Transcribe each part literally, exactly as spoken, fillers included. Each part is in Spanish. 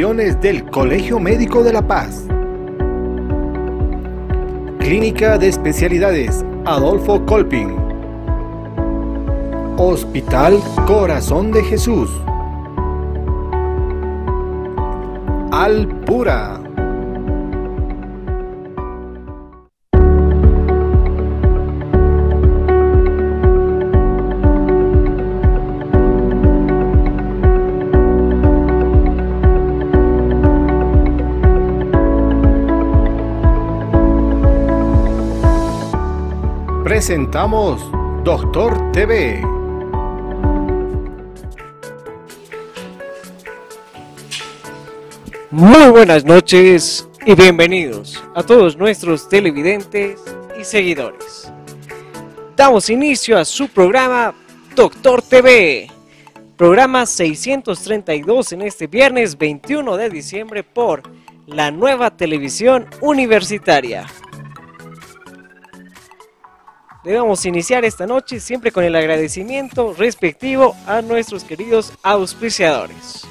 Del Colegio Médico de La Paz. Clínica de Especialidades Adolfo Colpin. Hospital Corazón de Jesús. Alpura. Presentamos Doctor T V. Muy buenas noches y bienvenidos a todos nuestros televidentes y seguidores. Damos inicio a su programa Doctor T V, programa seiscientos treinta y dos en este viernes veintiuno de diciembre por la Nueva Televisión Universitaria. Debemos iniciar esta noche siempre con el agradecimiento respectivo a nuestros queridos auspiciadores.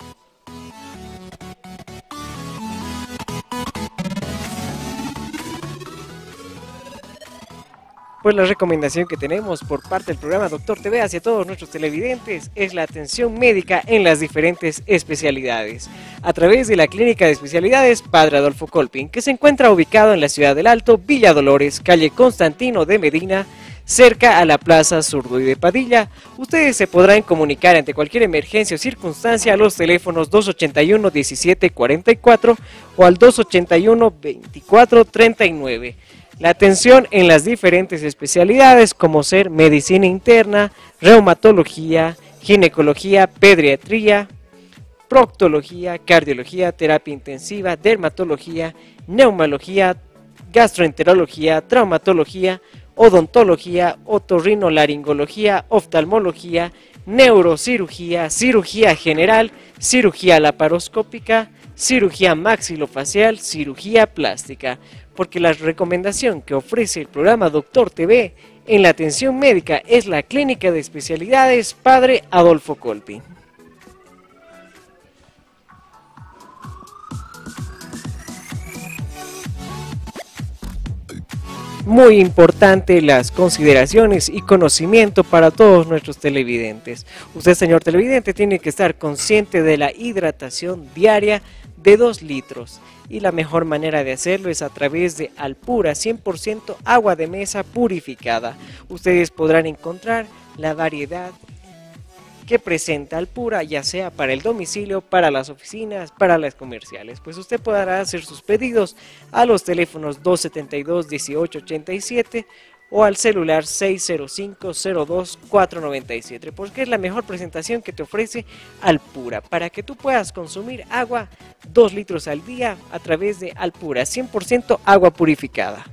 Pues la recomendación que tenemos por parte del programa Doctor T V hacia todos nuestros televidentes es la atención médica en las diferentes especialidades, a través de la Clínica de Especialidades Padre Adolfo Colpin, que se encuentra ubicado en la Ciudad del Alto, Villa Dolores, calle Constantino de Medina, cerca a la Plaza Zurduy de Padilla. Ustedes se podrán comunicar ante cualquier emergencia o circunstancia a los teléfonos dos ochenta y uno, diecisiete cuarenta y cuatro o al dos ochenta y uno, veinticuatro treinta y nueve. La atención en las diferentes especialidades como ser medicina interna, reumatología, ginecología, pediatría, proctología, cardiología, terapia intensiva, dermatología, neumología, gastroenterología, traumatología, odontología, otorrinolaringología, oftalmología, neurocirugía, cirugía general, cirugía laparoscópica, cirugía maxilofacial, cirugía plástica. Porque la recomendación que ofrece el programa Doctor T V en la atención médica es la Clínica de Especialidades Padre Adolfo Colpin. Muy importante las consideraciones y conocimiento para todos nuestros televidentes. Usted, señor televidente, tiene que estar consciente de la hidratación diaria de dos litros. Y la mejor manera de hacerlo es a través de Alpura, cien por ciento agua de mesa purificada. Ustedes podrán encontrar la variedad que presenta Alpura, ya sea para el domicilio, para las oficinas, para las comerciales. Pues usted podrá hacer sus pedidos a los teléfonos dos setenta y dos, dieciocho ochenta y siete o al celular seis cero cinco, cero dos, cuatro noventa y siete, porque es la mejor presentación que te ofrece Alpura, para que tú puedas consumir agua dos litros al día a través de Alpura, cien por ciento agua purificada.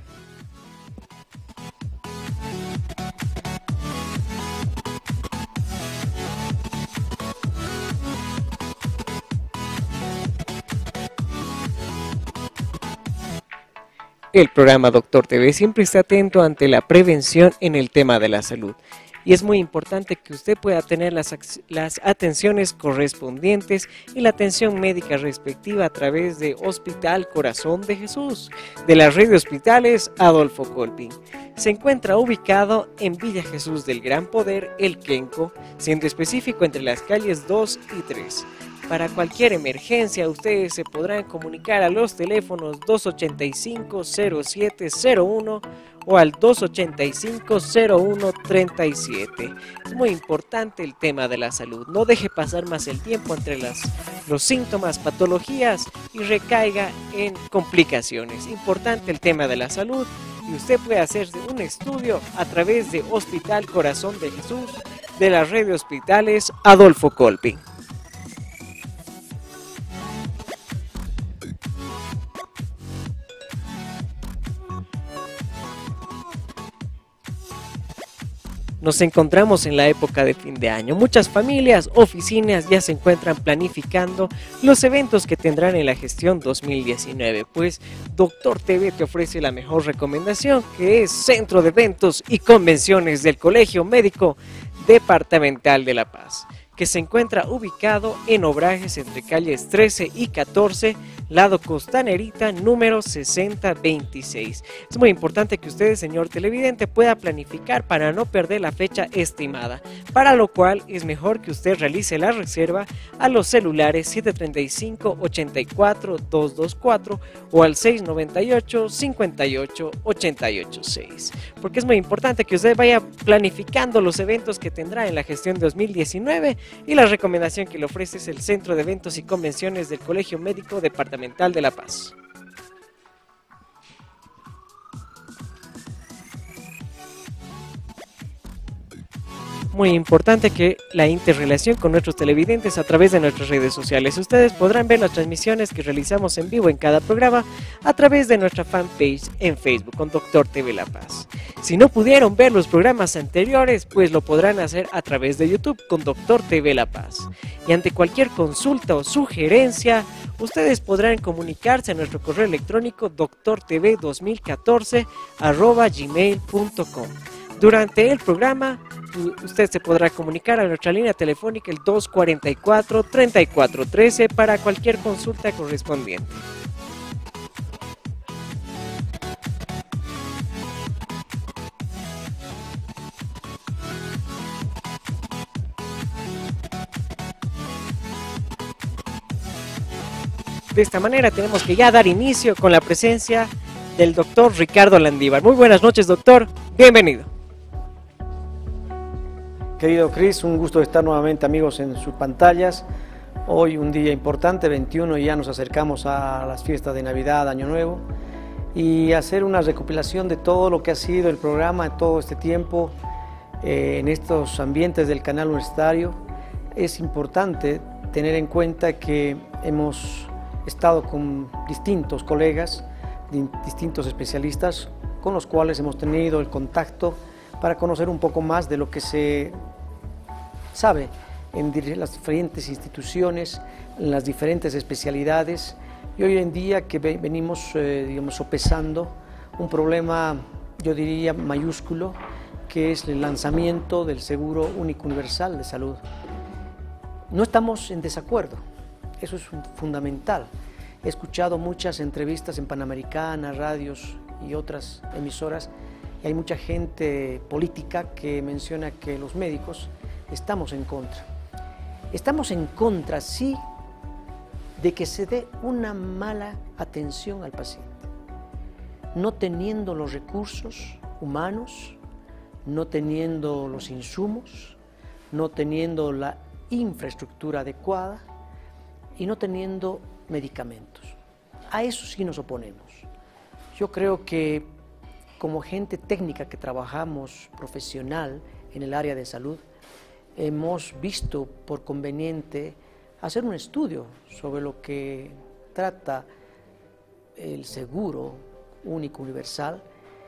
El programa Doctor T V siempre está atento ante la prevención en el tema de la salud. Y es muy importante que usted pueda tener las, las atenciones correspondientes y la atención médica respectiva a través de Hospital Corazón de Jesús, de la red de hospitales Adolfo Colpin. Se encuentra ubicado en Villa Jesús del Gran Poder, El Quenco, siendo específico entre las calles dos y tres. Para cualquier emergencia, ustedes se podrán comunicar a los teléfonos dos ochenta y cinco, cero siete cero uno o al dos ochenta y cinco, cero uno treinta y siete. Es muy importante el tema de la salud. No deje pasar más el tiempo entre las, los síntomas, patologías y recaiga en complicaciones. Importante el tema de la salud y usted puede hacerse un estudio a través de Hospital Corazón de Jesús de la red de hospitales Adolfo Colpin. Nos encontramos en la época de fin de año. Muchas familias, oficinas ya se encuentran planificando los eventos que tendrán en la gestión dos mil diecinueve. Pues Doctor T V te ofrece la mejor recomendación, que es Centro de Eventos y Convenciones del Colegio Médico Departamental de La Paz, que se encuentra ubicado en Obrajes entre calles trece y catorce, lado Costanerita, número sesenta veintiséis. Es muy importante que usted, señor televidente, pueda planificar para no perder la fecha estimada, para lo cual es mejor que usted realice la reserva a los celulares siete tres cinco, ocho cuatro, dos dos cuatro o al seis nueve ocho, cinco ocho, ocho ocho seis, porque es muy importante que usted vaya planificando los eventos que tendrá en la gestión dos mil diecinueve, y la recomendación que le ofrece es el Centro de Eventos y Convenciones del Colegio Médico Departamental de La Paz. Muy importante que la interrelación con nuestros televidentes a través de nuestras redes sociales. Ustedes podrán ver las transmisiones que realizamos en vivo en cada programa a través de nuestra fanpage en Facebook con Doctor T V La Paz. Si no pudieron ver los programas anteriores, pues lo podrán hacer a través de YouTube con Doctor T V La Paz. Y ante cualquier consulta o sugerencia, ustedes podrán comunicarse a nuestro correo electrónico doctor t v dos mil catorce arroba gmail punto com. Durante el programa, usted se podrá comunicar a nuestra línea telefónica el dos cuatro cuatro, tres cuatro uno tres para cualquier consulta correspondiente. De esta manera tenemos que ya dar inicio con la presencia del doctor Ricardo Landívar. Muy buenas noches, doctor. Bienvenido. Querido Cris, un gusto estar nuevamente, amigos, en sus pantallas. Hoy un día importante, veintiuno, y ya nos acercamos a las fiestas de Navidad, Año Nuevo, y hacer una recopilación de todo lo que ha sido el programa todo este tiempo eh, en estos ambientes del canal universitario. Es importante tener en cuenta que hemos estado con distintos colegas, distintos especialistas, con los cuales hemos tenido el contacto para conocer un poco más de lo que se sabe en las diferentes instituciones, en las diferentes especialidades, y hoy en día que venimos eh, digamos, sopesando un problema, yo diría, mayúsculo, que es el lanzamiento del Seguro Único Universal de Salud. No estamos en desacuerdo, eso es fundamental. He escuchado muchas entrevistas en Panamericana, radios y otras emisoras, y hay mucha gente política que menciona que los médicos estamos en contra. Estamos en contra, sí, de que se dé una mala atención al paciente, no teniendo los recursos humanos, no teniendo los insumos, no teniendo la infraestructura adecuada y no teniendo medicamentos. A eso sí nos oponemos. Yo creo que como gente técnica que trabajamos profesional en el área de salud, hemos visto por conveniente hacer un estudio sobre lo que trata el Seguro Único Universal,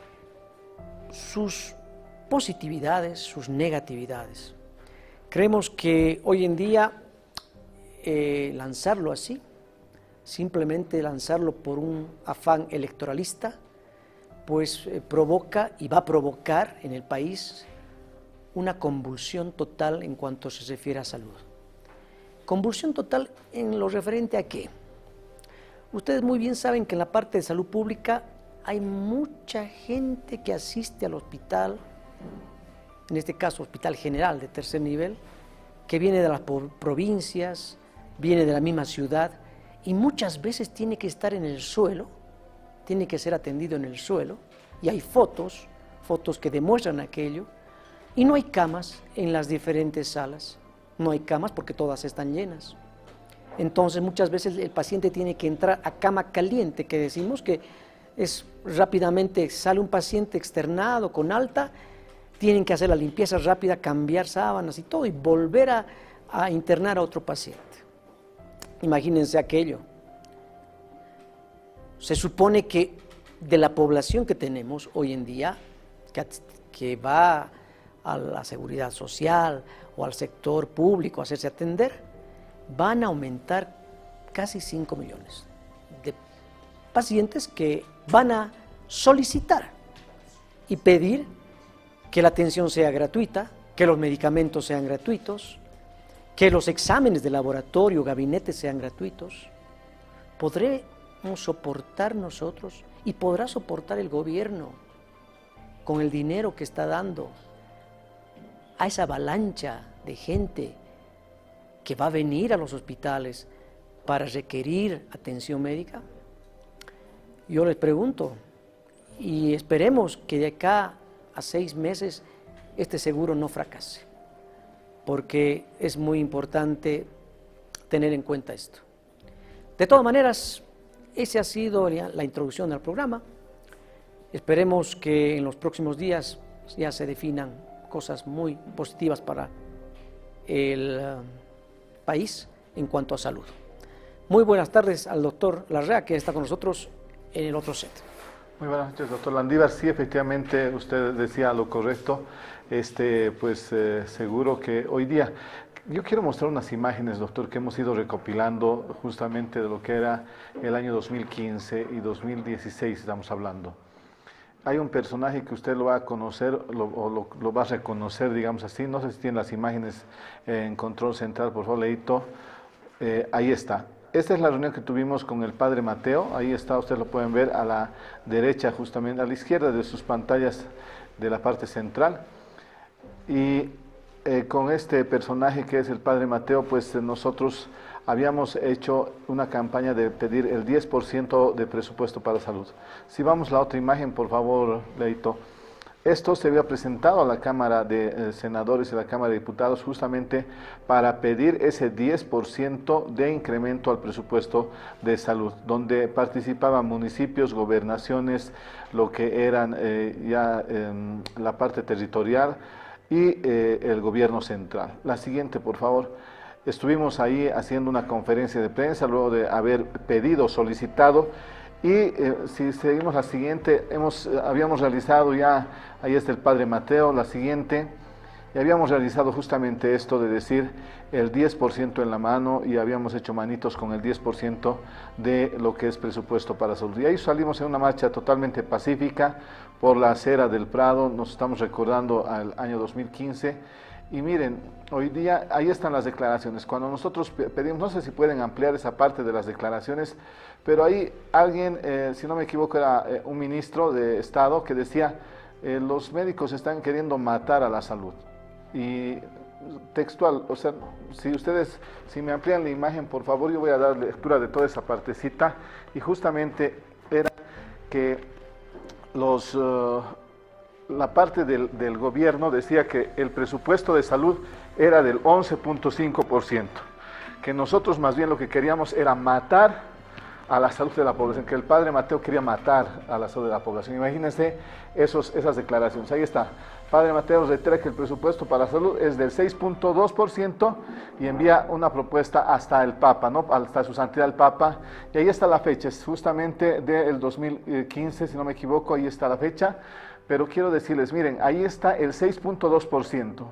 sus positividades, sus negatividades. Creemos que hoy en día eh, lanzarlo así, simplemente lanzarlo por un afán electoralista, pues eh, provoca y va a provocar en el país una convulsión total en cuanto se refiere a salud. Convulsión total en lo referente a qué. Ustedes muy bien saben que en la parte de salud pública hay mucha gente que asiste al hospital, en este caso Hospital General de tercer nivel, que viene de las provincias, viene de la misma ciudad, y muchas veces tiene que estar en el suelo, tiene que ser atendido en el suelo, y hay fotos, fotos que demuestran aquello, y no hay camas en las diferentes salas, no hay camas porque todas están llenas. Entonces muchas veces el paciente tiene que entrar a cama caliente, que decimos que es rápidamente, sale un paciente externado con alta, tienen que hacer la limpieza rápida, cambiar sábanas y todo, y volver a, a internar a otro paciente. Imagínense aquello. Se supone que de la población que tenemos hoy en día, que, que va a la seguridad social o al sector público a hacerse atender, van a aumentar casi cinco millones de pacientes que van a solicitar y pedir que la atención sea gratuita, que los medicamentos sean gratuitos, que los exámenes de laboratorio, gabinetes sean gratuitos, ¿podremos soportar nosotros y podrá soportar el gobierno con el dinero que está dando a esa avalancha de gente que va a venir a los hospitales para requerir atención médica? Yo les pregunto, y esperemos que de acá a seis meses este seguro no fracase, porque es muy importante tener en cuenta esto. De todas maneras, esa ha sido la introducción al programa. Esperemos que en los próximos días ya se definan cosas muy positivas para el uh, país en cuanto a salud. Muy buenas tardes al doctor Larrea, que está con nosotros en el otro set. Muy buenas noches, doctor Landívar. Sí, efectivamente, usted decía lo correcto. Este, pues eh, seguro que hoy día, yo quiero mostrar unas imágenes, doctor, que hemos ido recopilando justamente de lo que era el año dos mil quince y dos mil dieciséis, estamos hablando. Hay un personaje que usted lo va a conocer lo, o lo, lo va a reconocer, digamos así. No sé si tiene las imágenes eh, en control central, por favor, Leito. Eh, ahí está. Esta es la reunión que tuvimos con el padre Mateo. Ahí está, ustedes lo pueden ver a la derecha, justamente a la izquierda de sus pantallas de la parte central. Y eh, con este personaje que es el padre Mateo, pues eh, nosotros habíamos hecho una campaña de pedir el diez por ciento de presupuesto para salud. Si vamos a la otra imagen, por favor, Leito. Esto se había presentado a la Cámara de eh, Senadores y a la Cámara de Diputados justamente para pedir ese diez por ciento de incremento al presupuesto de salud, donde participaban municipios, gobernaciones, lo que eran eh, ya eh, la parte territorial y eh, el gobierno central. La siguiente, por favor. Estuvimos ahí haciendo una conferencia de prensa luego de haber pedido, solicitado. Y eh, si seguimos la siguiente, hemos, eh, habíamos realizado ya, ahí está el padre Mateo, la siguiente, y habíamos realizado justamente esto de decir el diez por ciento en la mano y habíamos hecho manitos con el diez por ciento de lo que es presupuesto para salud. Y ahí salimos en una marcha totalmente pacífica por la acera del Prado, nos estamos recordando al año dos mil quince. Y miren, hoy día ahí están las declaraciones. Cuando nosotros pedimos, no sé si pueden ampliar esa parte de las declaraciones, pero ahí alguien, eh, si no me equivoco, era eh, un ministro de Estado que decía, eh, los médicos están queriendo matar a la salud. Y textual, o sea, si ustedes, si me amplían la imagen, por favor, yo voy a dar lectura de toda esa partecita. Y justamente era que los... Uh, la parte del, del gobierno decía que el presupuesto de salud era del once punto cinco por ciento, que nosotros más bien lo que queríamos era matar a la salud de la población, que el padre Mateo quería matar a la salud de la población. Imagínense esos, esas declaraciones. Ahí está. Padre Mateo reitera que el presupuesto para la salud es del seis punto dos por ciento y envía una propuesta hasta el Papa, ¿no? Hasta su santidad el Papa. Y ahí está la fecha, es justamente del dos mil quince, si no me equivoco, ahí está la fecha. Pero quiero decirles, miren, ahí está el seis punto dos por ciento.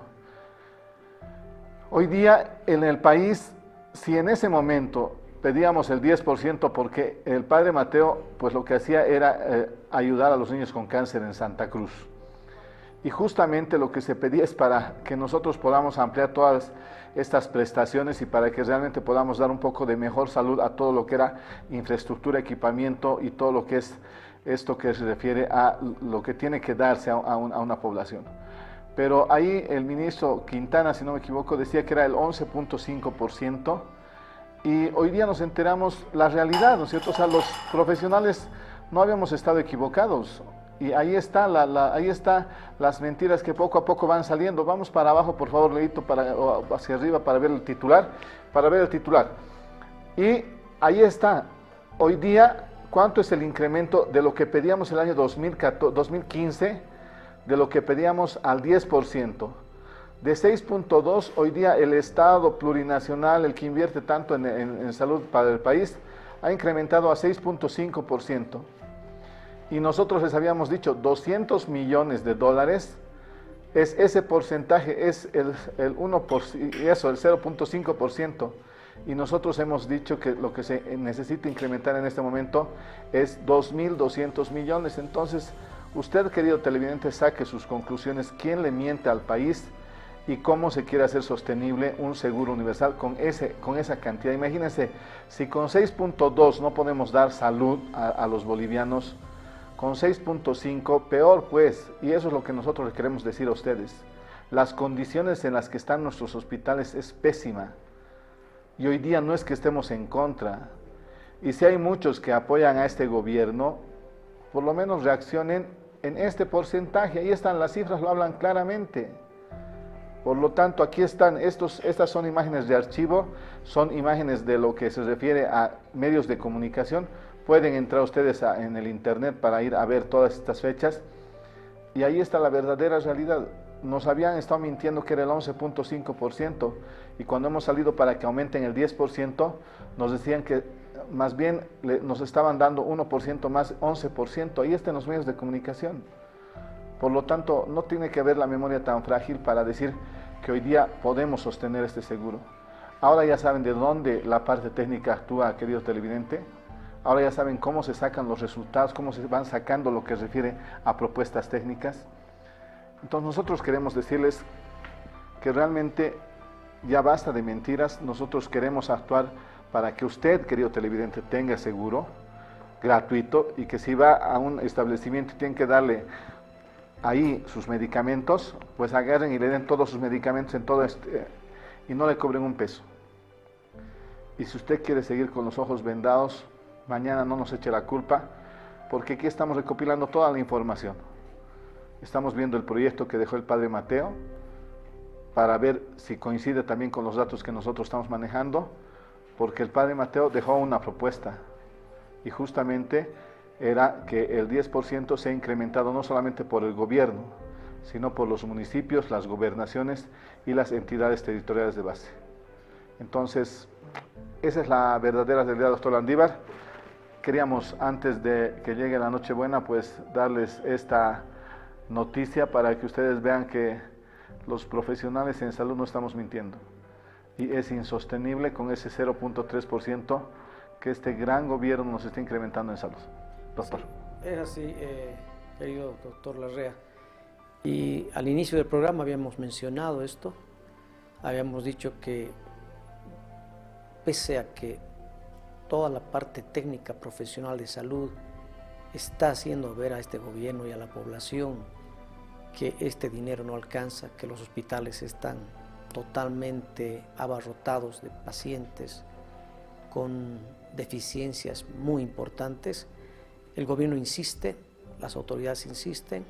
Hoy día en el país, si en ese momento pedíamos el diez por ciento porque el padre Mateo, pues lo que hacía era eh, ayudar a los niños con cáncer en Santa Cruz. Y justamente lo que se pedía es para que nosotros podamos ampliar todas estas prestaciones y para que realmente podamos dar un poco de mejor salud a todo lo que era infraestructura, equipamiento y todo lo que es esto que se refiere a lo que tiene que darse a, a, un, a una población. Pero ahí el ministro Quintana, si no me equivoco, decía que era el once punto cinco por ciento y hoy día nos enteramos la realidad, ¿no es cierto? O sea, los profesionales no habíamos estado equivocados y ahí está, la, la, ahí está las mentiras que poco a poco van saliendo. Vamos para abajo, por favor, Leito, para, o hacia arriba para ver el titular, para ver el titular. Y ahí está, hoy día, ¿cuánto es el incremento de lo que pedíamos el año dos mil quince, de lo que pedíamos al diez por ciento? De seis punto dos, hoy día el Estado plurinacional, el que invierte tanto en, en, en salud para el país, ha incrementado a seis punto cinco por ciento. Y nosotros les habíamos dicho doscientos millones de dólares, es ese porcentaje, es el, el uno por ciento, eso, el cero punto cinco por ciento. Y nosotros hemos dicho que lo que se necesita incrementar en este momento es dos mil doscientos millones. Entonces, usted, querido televidente, saque sus conclusiones. ¿Quién le miente al país? y cómo se quiere hacer sostenible un seguro universal con, ese, con esa cantidad. Imagínense, si con seis punto dos no podemos dar salud a, a los bolivianos, con seis punto cinco, peor pues, y eso es lo que nosotros les queremos decir a ustedes. Las condiciones en las que están nuestros hospitales es pésima, y hoy día no es que estemos en contra, y si hay muchos que apoyan a este gobierno, por lo menos reaccionen en este porcentaje, ahí están las cifras, lo hablan claramente. Por lo tanto, aquí están, estos, estas son imágenes de archivo, son imágenes de lo que se refiere a medios de comunicación. Pueden entrar ustedes a, en el internet para ir a ver todas estas fechas, y ahí está la verdadera realidad. Nos habían estado mintiendo que era el once punto cinco por ciento, y cuando hemos salido para que aumenten el diez por ciento, nos decían que más bien le, nos estaban dando uno por ciento más, once por ciento, ahí está en los medios de comunicación. Por lo tanto, no tiene que haber la memoria tan frágil para decir que hoy día podemos sostener este seguro. Ahora ya saben de dónde la parte técnica actúa, queridos televidentes. Ahora ya saben cómo se sacan los resultados, cómo se van sacando lo que se refiere a propuestas técnicas. Entonces nosotros queremos decirles que realmente ya basta de mentiras. Nosotros queremos actuar para que usted, querido televidente, tenga seguro gratuito, y que si va a un establecimiento y tienen que darle ahí sus medicamentos, pues agarren y le den todos sus medicamentos en todo este, y no le cobren un peso. Y si usted quiere seguir con los ojos vendados, mañana no nos eche la culpa, porque aquí estamos recopilando toda la información. Estamos viendo el proyecto que dejó el padre Mateo para ver si coincide también con los datos que nosotros estamos manejando, porque el padre Mateo dejó una propuesta, y justamente era que el diez por ciento sea incrementado no solamente por el gobierno, sino por los municipios, las gobernaciones y las entidades territoriales de base. Entonces, esa es la verdadera realidad, doctor Landívar. Queríamos, antes de que llegue la Nochebuena, pues darles esta noticia para que ustedes vean que los profesionales en salud no estamos mintiendo. Y es insostenible con ese cero punto tres por ciento que este gran gobierno nos está incrementando en salud. Doctor. Sí, es así, eh, querido doctor Larrea. Y al inicio del programa habíamos mencionado esto, habíamos dicho que pese a que toda la parte técnica profesional de salud está haciendo ver a este gobierno y a la población que este dinero no alcanza, que los hospitales están totalmente abarrotados de pacientes con deficiencias muy importantes, el gobierno insiste, las autoridades insisten,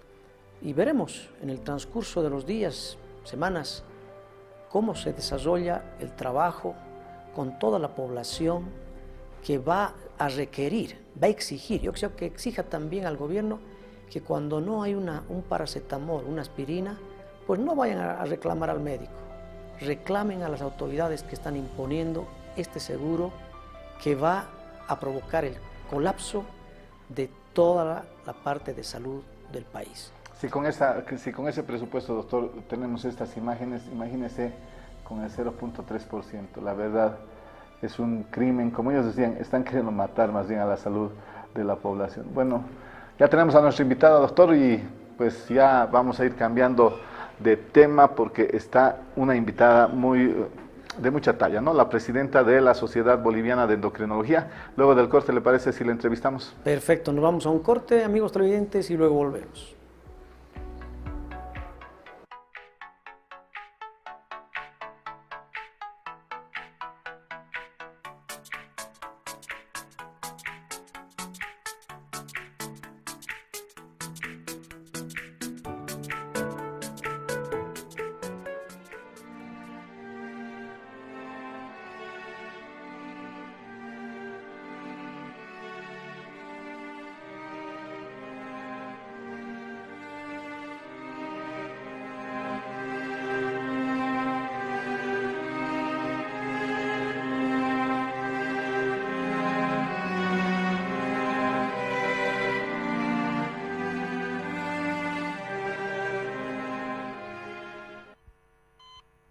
y veremos en el transcurso de los días, semanas, cómo se desarrolla el trabajo con toda la población que va a requerir, va a exigir. Yo creo que exija también al gobierno que cuando no hay una, un paracetamol, una aspirina, pues no vayan a reclamar al médico, reclamen a las autoridades que están imponiendo este seguro que va a provocar el colapso de toda la, la parte de salud del país. Si con, esa, si con ese presupuesto, doctor, tenemos estas imágenes, imagínese con el cero punto tres por ciento. La verdad es un crimen, como ellos decían, están queriendo matar más bien a la salud de la población. Bueno, ya tenemos a nuestra invitada, doctor, y pues ya vamos a ir cambiando de tema porque está una invitada muy de mucha talla, ¿no? La presidenta de la Sociedad Boliviana de Endocrinología. Luego del corte, ¿le parece si la entrevistamos? Perfecto, nos vamos a un corte, amigos televidentes, y luego volvemos.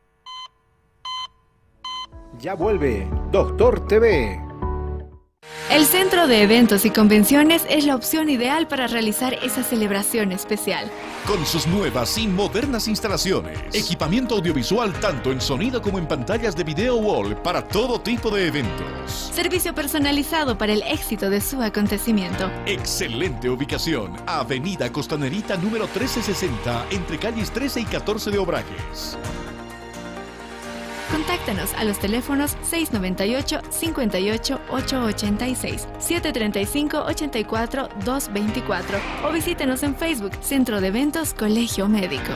Ya vuelve Doctor T V. El Centro de Eventos y Convenciones es la opción ideal para realizar esa celebración especial. Con sus nuevas y modernas instalaciones, equipamiento audiovisual tanto en sonido como en pantallas de video wall para todo tipo de eventos. Servicio personalizado para el éxito de su acontecimiento. Excelente ubicación, Avenida Costanerita número trece sesenta, entre calles trece y catorce de Obrajes. Contáctanos a los teléfonos seis noventa y ocho, cincuenta y ocho, ochocientos ochenta y seis, setecientos treinta y cinco, ochenta y cuatro, doscientos veinticuatro o visítenos en Facebook, Centro de Eventos Colegio Médico.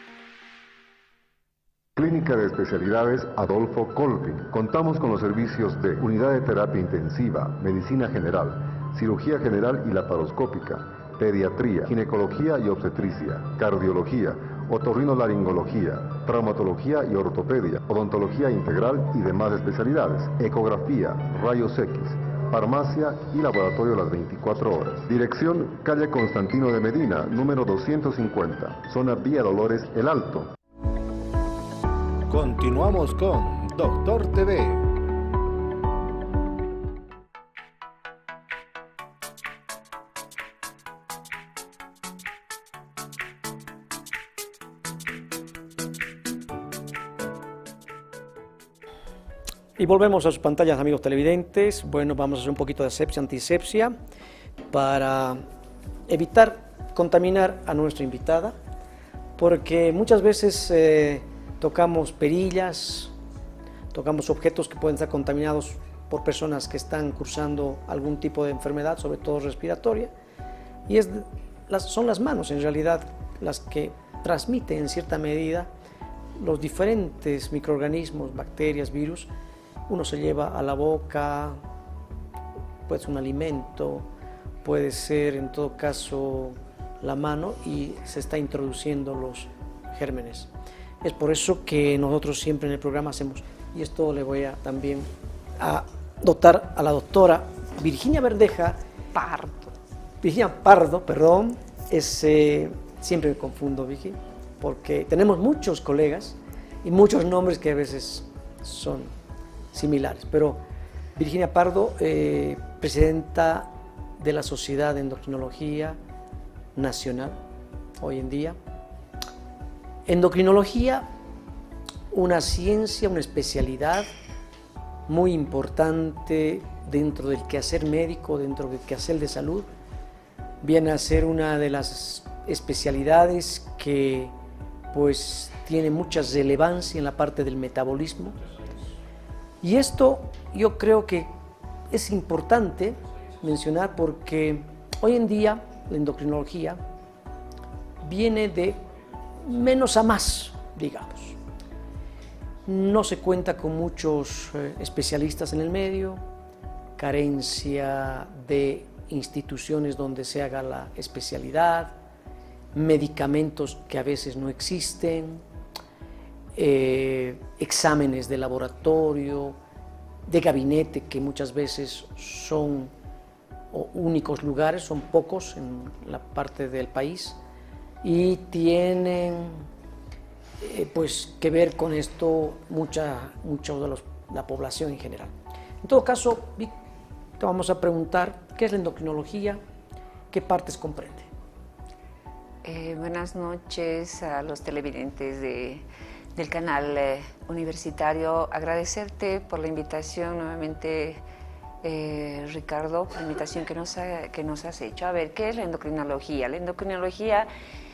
Clínica de Especialidades Adolfo Colping. Contamos con los servicios de unidad de terapia intensiva, medicina general, cirugía general y laparoscópica, pediatría, ginecología y obstetricia, cardiología, otorrinolaringología, traumatología y ortopedia, odontología integral y demás especialidades, ecografía, rayos X, farmacia y laboratorio las veinticuatro horas. Dirección, calle Constantino de Medina, número doscientos cincuenta, zona Vía Dolores, El Alto. Continuamos con Doctor T V. Y volvemos a sus pantallas, amigos televidentes. Bueno, vamos a hacer un poquito de asepsia, antisepsia, para evitar contaminar a nuestra invitada, porque muchas veces eh, tocamos perillas, tocamos objetos que pueden estar contaminados por personas que están cursando algún tipo de enfermedad, sobre todo respiratoria, y es, las, son las manos en realidad las que transmiten en cierta medida los diferentes microorganismos, bacterias, virus. Uno se lleva a la boca, puede ser un alimento, puede ser en todo caso la mano y se está introduciendo los gérmenes. Es por eso que nosotros siempre en el programa hacemos, y esto le voy a también a dotar a la doctora Virginia Verdeja Pardo. Virginia Pardo, perdón, es, eh, siempre me confundo, Vicky, porque tenemos muchos colegas y muchos nombres que a veces son similares, pero Virginia Pardo, eh, presidenta de la Sociedad de Endocrinología Nacional, hoy en día. Endocrinología, una ciencia, una especialidad muy importante dentro del quehacer médico, dentro del quehacer de salud, viene a ser una de las especialidades que pues tiene mucha relevancia en la parte del metabolismo. Y esto yo creo que es importante mencionar porque hoy en día la endocrinología viene de menos a más, digamos. No se cuenta con muchos eh, especialistas en el medio, carencia de instituciones donde se haga la especialidad, medicamentos que a veces no existen, Eh, exámenes de laboratorio, de gabinete que muchas veces son o únicos lugares, son pocos en la parte del país y tienen eh, pues que ver con esto mucha, mucha de los, la población en general. En todo caso, Vic, te vamos a preguntar qué es la endocrinología, qué partes comprende. Eh, buenas noches a los televidentes de del canal eh, universitario. Agradecerte por la invitación nuevamente, eh, Ricardo, por la invitación que nos, ha, que nos has hecho. A ver, ¿qué es la endocrinología? La endocrinología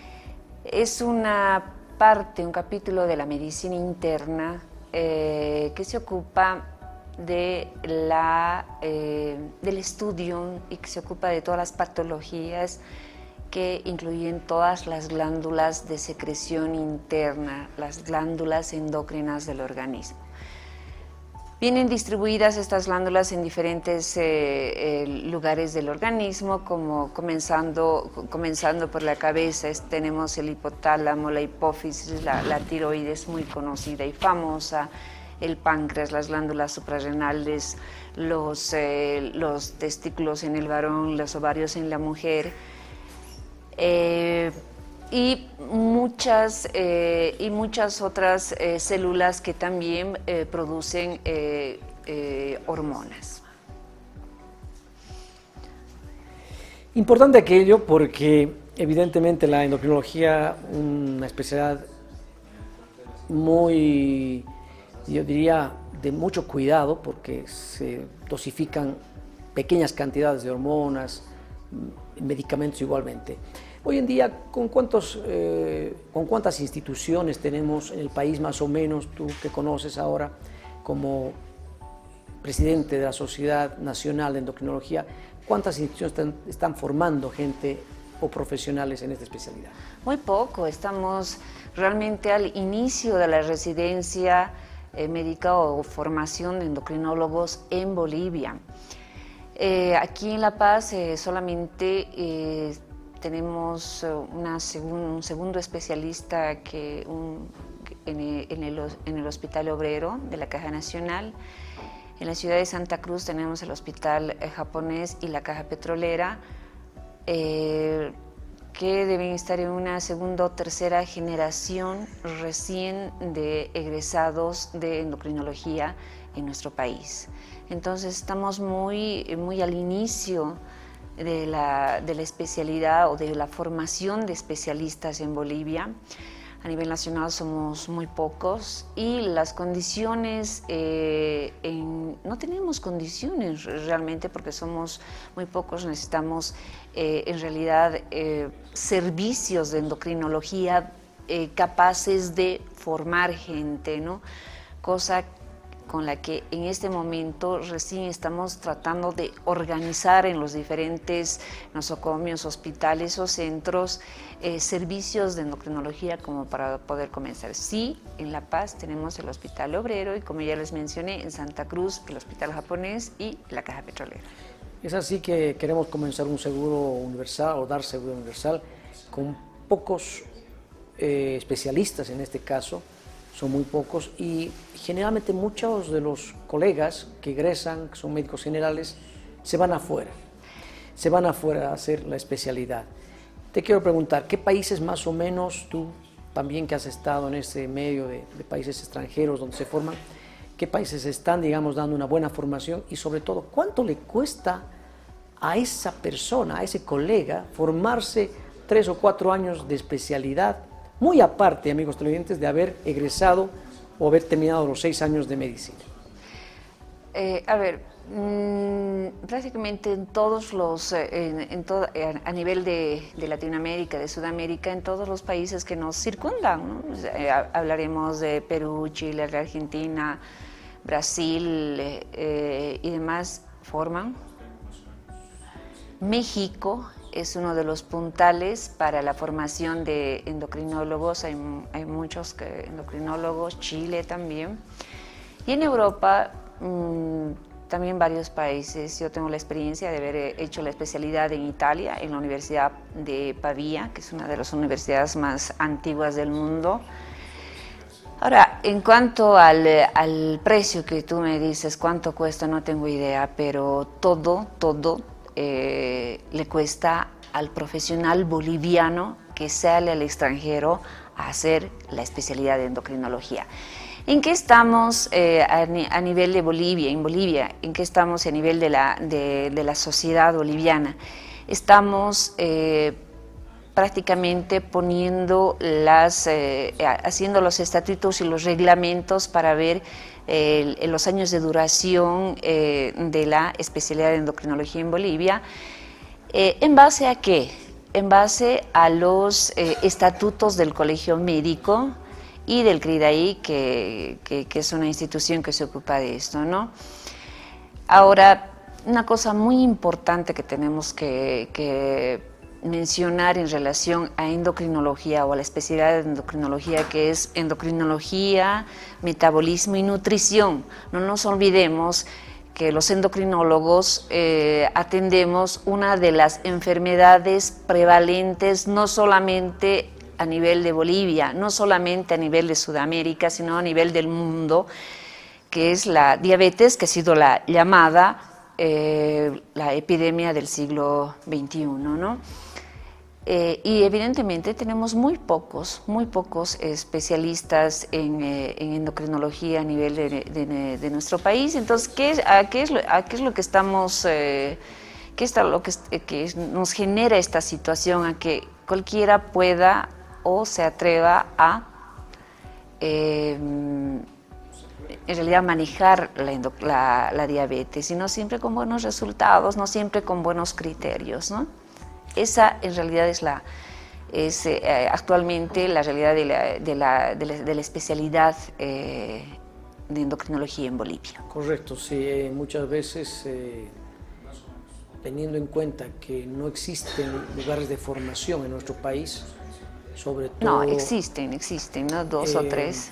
es una parte, un capítulo de la medicina interna eh, que se ocupa de la, eh, del estudio y que se ocupa de todas las patologías que incluyen todas las glándulas de secreción interna, las glándulas endocrinas del organismo. Vienen distribuidas estas glándulas en diferentes eh, eh, lugares del organismo, como comenzando, comenzando por la cabeza, es, tenemos el hipotálamo, la hipófisis, la, la tiroides muy conocida y famosa, el páncreas, las glándulas suprarrenales, los, eh, los testículos en el varón, los ovarios en la mujer, Eh, y, muchas, eh, y muchas otras eh, células que también eh, producen eh, eh, hormonas. Importante aquello porque evidentemente la endocrinología, una especialidad muy, yo diría, de mucho cuidado porque se dosifican pequeñas cantidades de hormonas, medicamentos igualmente. Hoy en día, ¿con, cuántos, eh, ¿con cuántas instituciones tenemos en el país más o menos, tú que conoces ahora como presidente de la Sociedad Nacional de Endocrinología, cuántas instituciones están, están formando gente o profesionales en esta especialidad? Muy poco, estamos realmente al inicio de la residencia eh, médica o formación de endocrinólogos en Bolivia. Eh, aquí en La Paz eh, solamente eh, tenemos una segun, un segundo especialista que un, en, el, en, el, en el Hospital Obrero de la Caja Nacional. En la ciudad de Santa Cruz tenemos el Hospital eh, Japonés y la Caja Petrolera, eh, que deben estar en una segunda o tercera generación recién de egresados de endocrinología en nuestro país. Entonces estamos muy, muy al inicio de la, de la especialidad o de la formación de especialistas en Bolivia. A nivel nacional somos muy pocos y las condiciones, eh, en, no tenemos condiciones realmente porque somos muy pocos, necesitamos eh, en realidad eh, servicios de endocrinología eh, capaces de formar gente, ¿no? Cosa con la que en este momento recién estamos tratando de organizar en los diferentes nosocomios, hospitales o centros eh, servicios de endocrinología como para poder comenzar. Sí, en La Paz tenemos el Hospital Obrero y como ya les mencioné, en Santa Cruz el Hospital Japonés y la Caja Petrolera. Es así que queremos comenzar un seguro universal o dar seguro universal con pocos eh, especialistas en este caso, son muy pocos y generalmente muchos de los colegas que egresan, que son médicos generales, se van afuera, se van afuera a hacer la especialidad. Te quiero preguntar, ¿qué países más o menos, tú también que has estado en ese medio de, de países extranjeros donde se forman, qué países están, digamos, dando una buena formación y sobre todo, cuánto le cuesta a esa persona, a ese colega, formarse tres o cuatro años de especialidad? Muy aparte, amigos televidentes, de haber egresado o haber terminado los seis años de medicina. Eh, a ver, mmm, prácticamente en todos los, eh, en, en todo, eh, a nivel de, de Latinoamérica, de Sudamérica, en todos los países que nos circundan, ¿no? Eh, hablaremos de Perú, Chile, Argentina, Brasil eh, eh, y demás, forman. México es uno de los puntales para la formación de endocrinólogos, hay, hay muchos que, endocrinólogos, Chile también. Y en Europa mmm, también varios países. Yo tengo la experiencia de haber hecho la especialidad en Italia, en la Universidad de Pavía, que es una de las universidades más antiguas del mundo. Ahora, en cuanto al, al precio que tú me dices, cuánto cuesta, no tengo idea, pero todo, todo, Eh, le cuesta al profesional boliviano que sale al extranjero a hacer la especialidad de endocrinología. ¿En qué estamos eh, a, a nivel de Bolivia, en Bolivia? ¿En qué estamos a nivel de la, de, de la sociedad boliviana? Estamos eh, prácticamente poniendo las, eh, haciendo los estatutos y los reglamentos para ver eh, los años de duración eh, de la especialidad de endocrinología en Bolivia. Eh, ¿En base a qué? En base a los eh, estatutos del Colegio Médico y del CRIDAI, que, que, que es una institución que se ocupa de esto, ¿no? Ahora, una cosa muy importante que tenemos que, que mencionar en relación a endocrinología o a la especialidad de endocrinología, que es endocrinología, metabolismo y nutrición. No nos olvidemos que los endocrinólogos eh, atendemos una de las enfermedades prevalentes no solamente a nivel de Bolivia, no solamente a nivel de Sudamérica, sino a nivel del mundo, que es la diabetes, que ha sido la llamada eh, la epidemia del siglo veintiuno, ¿no? Eh, y evidentemente tenemos muy pocos, muy pocos especialistas en, eh, en endocrinología a nivel de, de, de nuestro país. Entonces, ¿qué, a, qué es lo, ¿a qué es lo que estamos eh, ¿qué es lo que, que nos genera esta situación a que cualquiera pueda o se atreva a eh, en realidad manejar la, la, la diabetes, y no siempre con buenos resultados, no siempre con buenos criterios, ¿no? Esa en realidad es, la, es eh, actualmente la realidad de la, de la, de la, de la especialidad eh, de endocrinología en Bolivia. Correcto, sí, eh, muchas veces eh, teniendo en cuenta que no existen lugares de formación en nuestro país, sobre todo... No, existen, existen, ¿no? Dos eh, o tres.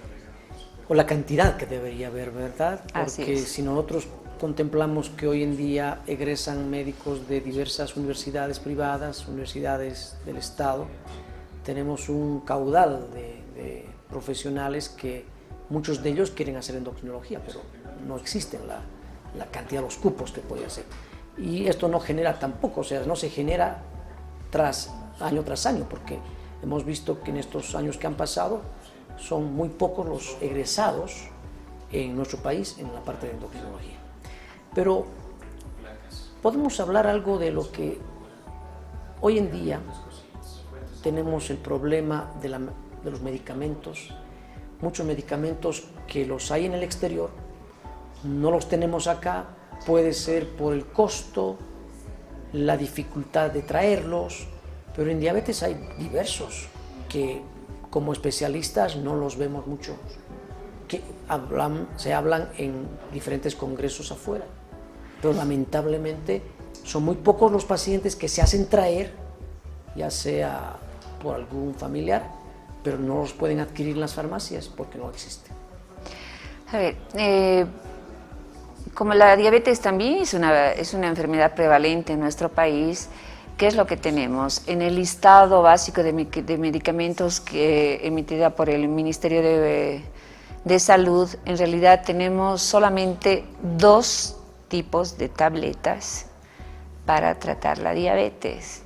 O la cantidad que debería haber, ¿verdad? Porque si nosotros contemplamos que hoy en día egresan médicos de diversas universidades privadas, universidades del Estado, tenemos un caudal de, de profesionales que muchos de ellos quieren hacer endocrinología, pero no existen la, la cantidad de los cupos que puede hacer. Y esto no genera tampoco, o sea, no se genera tras año tras año, porque hemos visto que en estos años que han pasado son muy pocos los egresados en nuestro país en la parte de endocrinología. Pero podemos hablar algo de lo que hoy en día tenemos el problema de, la, de los medicamentos, muchos medicamentos que los hay en el exterior, no los tenemos acá, puede ser por el costo, la dificultad de traerlos, pero en diabetes hay diversos que como especialistas no los vemos mucho, que hablan, se hablan en diferentes congresos afuera, pero lamentablemente son muy pocos los pacientes que se hacen traer, ya sea por algún familiar, pero no los pueden adquirir en las farmacias porque no existen. A ver, eh, como la diabetes también es una, es una enfermedad prevalente en nuestro país, ¿qué es lo que tenemos? En el listado básico de, de medicamentos que emitida por el Ministerio de, de Salud, en realidad tenemos solamente dos tipos de tabletas para tratar la diabetes.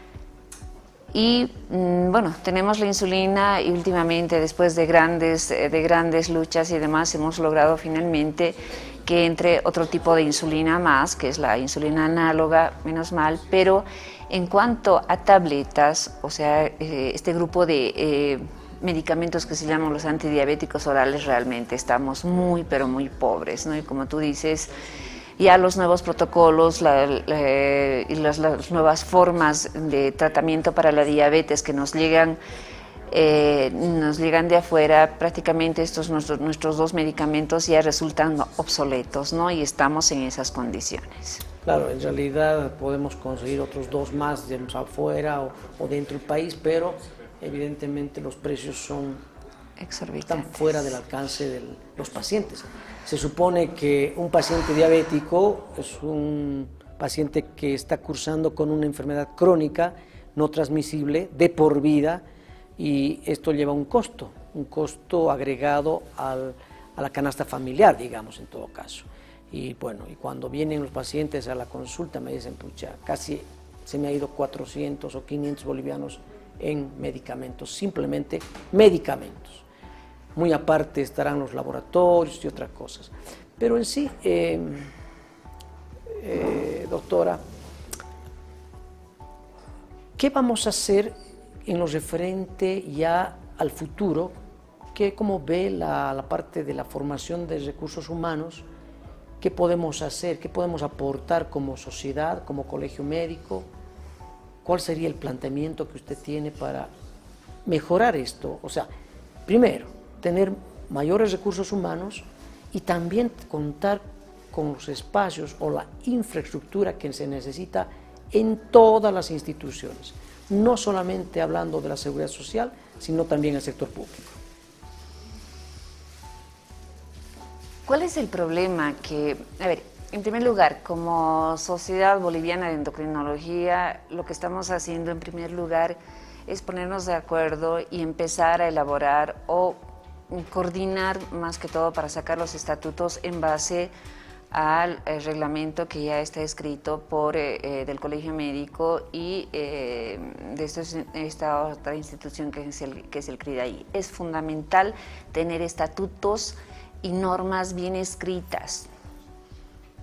Y bueno, tenemos la insulina y últimamente, después de grandes, de grandes luchas y demás, hemos logrado finalmente que entre otro tipo de insulina más, que es la insulina análoga, menos mal, pero en cuanto a tabletas, o sea, eh, este grupo de eh, medicamentos que se llaman los antidiabéticos orales, realmente estamos muy, pero muy pobres, ¿no? Y como tú dices, ya los nuevos protocolos la, la, y las, las nuevas formas de tratamiento para la diabetes que nos llegan, eh, nos llegan de afuera, prácticamente estos nuestros, nuestros dos medicamentos ya resultan obsoletos, ¿no? Y estamos en esas condiciones. Claro, en realidad podemos conseguir otros dos más de afuera o, o dentro del país, pero evidentemente los precios son exorbitantes, están fuera del alcance de los pacientes. Se supone que un paciente diabético es un paciente que está cursando con una enfermedad crónica no transmisible de por vida, y esto lleva un costo, un costo agregado al, a la canasta familiar, digamos, en todo caso. Y bueno, y cuando vienen los pacientes a la consulta me dicen, pucha, casi se me ha ido cuatrocientos o quinientos bolivianos en medicamentos, simplemente medicamentos. Muy aparte estarán los laboratorios y otras cosas. Pero en sí, eh, eh, doctora, ¿qué vamos a hacer en lo referente ya al futuro? ¿Qué, ¿Cómo ve la, la parte de la formación de recursos humanos? ¿Qué podemos hacer? ¿Qué podemos aportar como sociedad, como colegio médico? ¿Cuál sería el planteamiento que usted tiene para mejorar esto? O sea, primero, tener mayores recursos humanos y también contar con los espacios o la infraestructura que se necesita en todas las instituciones, no solamente hablando de la seguridad social, sino también el sector público. ¿Cuál es el problema? Que, a ver, en primer lugar, como Sociedad Boliviana de Endocrinología, lo que estamos haciendo en primer lugar es ponernos de acuerdo y empezar a elaborar o coordinar más que todo para sacar los estatutos en base al eh, reglamento que ya está escrito por eh, eh, del Colegio Médico y eh, de estos, esta otra institución que es el, que es el CRIDAI. Es fundamental tener estatutos y normas bien escritas.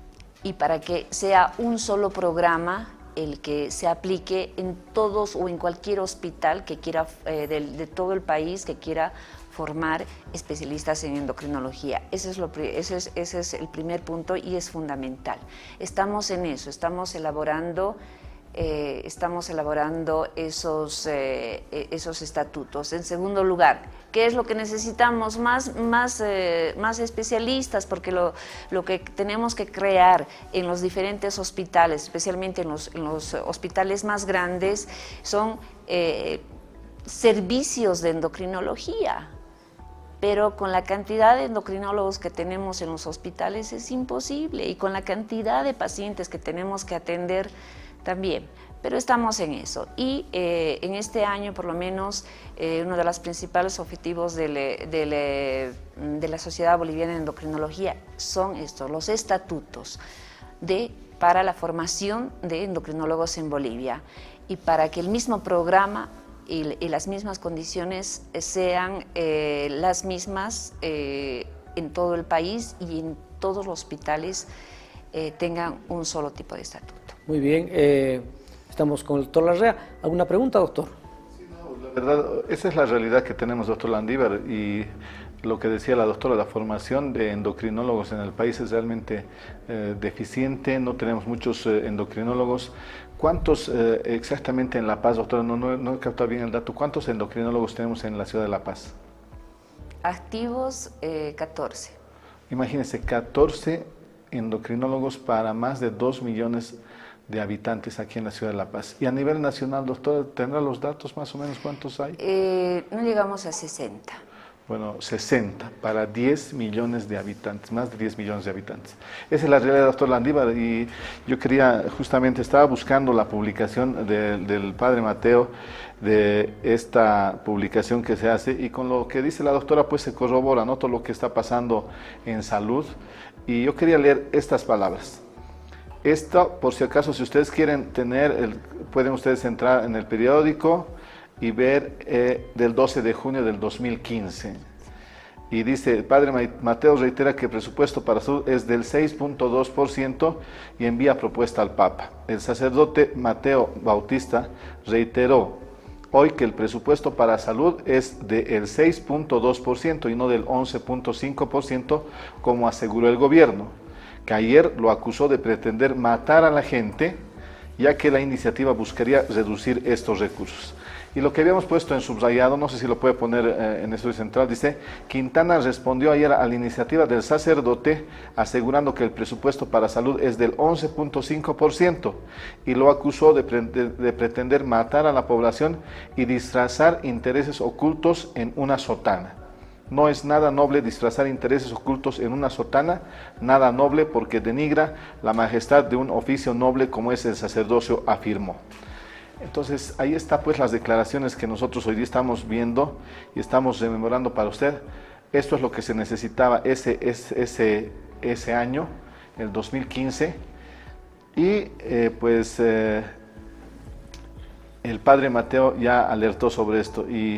y para que sea un solo programa el que se aplique en todos o en cualquier hospital que quiera, eh, de, de todo el país que quiera formar especialistas en endocrinología. Ese es, lo, ese, es, ese es el primer punto y es fundamental. Estamos en eso, estamos elaborando, eh, estamos elaborando esos, eh, esos estatutos. En segundo lugar, ¿qué es lo que necesitamos? Más, más, eh, más especialistas, porque lo, lo que tenemos que crear en los diferentes hospitales, especialmente en los, en los hospitales más grandes, son eh, servicios de endocrinología. Pero con la cantidad de endocrinólogos que tenemos en los hospitales es imposible, y con la cantidad de pacientes que tenemos que atender también. Pero estamos en eso, y eh, en este año por lo menos eh, uno de los principales objetivos de, le, de, le, de la Sociedad Boliviana de Endocrinología son estos, los estatutos de, para la formación de endocrinólogos en Bolivia, y para que el mismo programa y, y las mismas condiciones sean eh, las mismas eh, en todo el país, y en todos los hospitales eh, tengan un solo tipo de estatuto. Muy bien, eh, estamos con el doctor Larrea. ¿Alguna pregunta, doctor? Sí, no, la verdad, esa es la realidad que tenemos, doctor Landívar, y lo que decía la doctora, la formación de endocrinólogos en el país es realmente eh, deficiente, no tenemos muchos eh, endocrinólogos. ¿Cuántos eh, exactamente en La Paz, doctora? No, no, no he captado bien el dato. ¿Cuántos endocrinólogos tenemos en la ciudad de La Paz? Activos, eh, catorce. Imagínense, catorce endocrinólogos para más de dos millones de habitantes aquí en la ciudad de La Paz. Y a nivel nacional, doctora, ¿tendrá los datos más o menos cuántos hay? Eh, no llegamos a sesenta. Bueno, sesenta para diez millones de habitantes, más de diez millones de habitantes. Esa es la realidad, doctor Landívar, y yo quería, justamente, estaba buscando la publicación de, del padre Mateo, de esta publicación que se hace, y con lo que dice la doctora, pues se corrobora, ¿no?, todo lo que está pasando en salud, y yo quería leer estas palabras. Esto, por si acaso, si ustedes quieren tener, el, pueden ustedes entrar en el periódico y ver eh, del doce de junio del dos mil quince. Y dice, el padre Mateo reitera que el presupuesto para salud es del seis punto dos por ciento y envía propuesta al Papa. El sacerdote Mateo Bautista reiteró hoy que el presupuesto para salud es del seis punto dos por ciento y no del once punto cinco por ciento, como aseguró el gobierno, que ayer lo acusó de pretender matar a la gente, ya que la iniciativa buscaría reducir estos recursos. Y lo que habíamos puesto en subrayado, no sé si lo puede poner eh, en el estudio central, dice: Quintana respondió ayer a la iniciativa del sacerdote asegurando que el presupuesto para salud es del once punto cinco por ciento y lo acusó de, pre de, de pretender matar a la población y disfrazar intereses ocultos en una sotana. No es nada noble disfrazar intereses ocultos en una sotana, nada noble porque denigra la majestad de un oficio noble como es el sacerdocio, afirmó. Entonces, ahí está pues las declaraciones que nosotros hoy día estamos viendo y estamos rememorando para usted. Esto es lo que se necesitaba ese, ese, ese, ese año, el dos mil quince, y eh, pues eh, el padre Mateo ya alertó sobre esto, y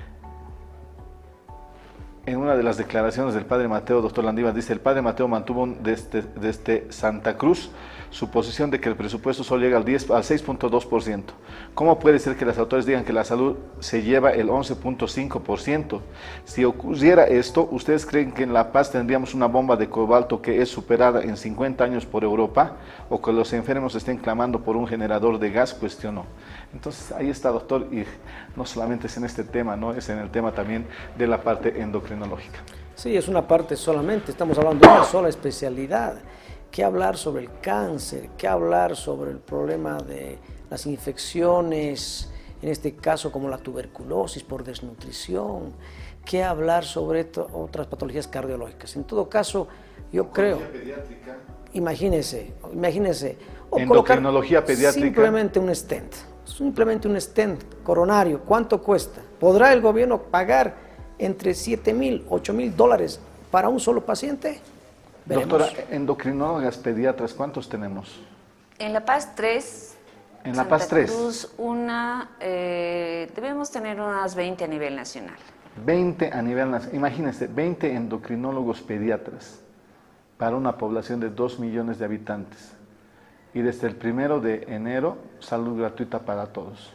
en una de las declaraciones del padre Mateo, doctor Landívar, dice: el padre Mateo mantuvo desde, desde Santa Cruz su posición de que el presupuesto solo llega al, diez, al seis punto dos por ciento. ¿Cómo puede ser que las autoridades digan que la salud se lleva el once punto cinco por ciento? Si ocurriera esto, ¿ustedes creen que en La Paz tendríamos una bomba de cobalto que es superada en cincuenta años por Europa? ¿O que los enfermos estén clamando por un generador de gas? Cuestionó. Entonces, ahí está, doctor, y no solamente es en este tema, ¿no?, es en el tema también de la parte endocrinológica. Sí, es una parte solamente, estamos hablando de una sola especialidad. ¿Qué hablar sobre el cáncer? ¿Qué hablar sobre el problema de las infecciones, en este caso como la tuberculosis por desnutrición? ¿Qué hablar sobre otras patologías cardiológicas? En todo caso, yo creo... Pediátrica. Imagínese, imagínese. O endocrinología pediátrica. Simplemente un stent, simplemente un stent coronario. ¿Cuánto cuesta? ¿Podrá el gobierno pagar entre siete mil, ocho mil dólares para un solo paciente? Veremos. Doctora, endocrinólogas pediatras, ¿cuántos tenemos? En La Paz, tres. En La Paz, tres. Santa Cruz, una. Eh, debemos tener unas veinte a nivel nacional. veinte a nivel nacional. Imagínense, veinte endocrinólogos pediatras. para una población de dos millones de habitantes. Y desde el primero de enero, salud gratuita para todos.